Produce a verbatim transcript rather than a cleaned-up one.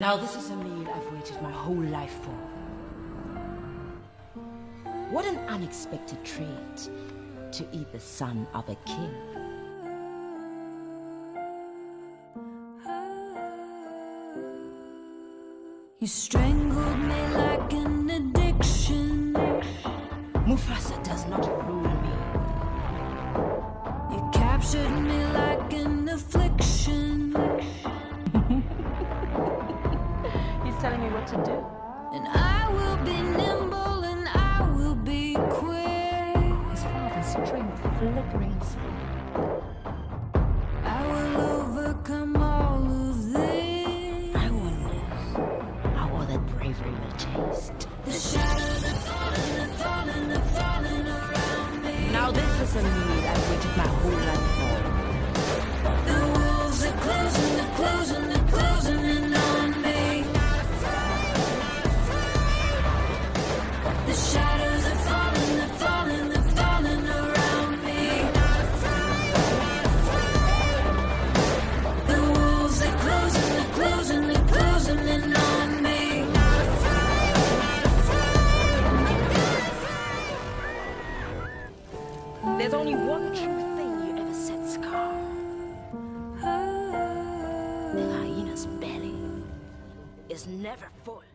Now this is a meal I've waited my whole life for. What an unexpected treat to eat the son of a king. You strangled me like an addiction. Mufasa does not rule me. You captured me like an affliction. He's telling me what to do. And I will be nimble and I will be quick. His father's strength flickering inside. I will overcome all of this. I wonder how all that bravery will taste. The shadows are falling, they're falling, they're falling around me. Now this is a meal I've waited my whole life for. The wolves are closing, they're closing, they're closing in on me. The shadows are falling, they're falling, they're falling around me. The wolves are closing, they're closing, they're closing in on me. There's only one true thing you ever said, Scar. The hyena's belly is never full.